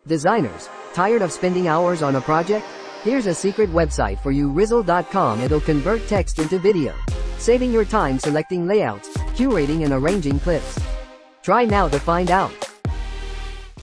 Designers, tired of spending hours on a project? Here's a secret website for you, Rizzle.com. It'll convert text into video, saving your time selecting layouts, curating and arranging clips. Try now to find out.